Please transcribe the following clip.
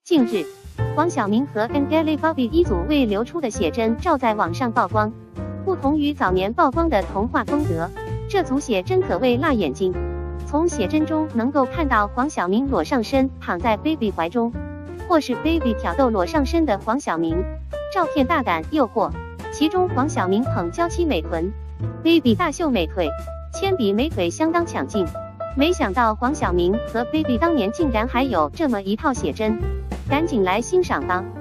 近日，黄晓明和 Angelababy 一组未流出的写真照在网上曝光。不同于早年曝光的童话风格，这组写真可谓辣眼睛。从写真中能够看到黄晓明裸上身躺在 Baby 怀中，或是 Baby 挑逗裸上身的黄晓明。照片大胆诱惑，其中黄晓明捧娇妻美臀，Baby 大秀美腿，铅笔美腿相当抢镜。没想到黄晓明和 Baby 当年竟然还有这么一套写真，赶紧来欣赏吧。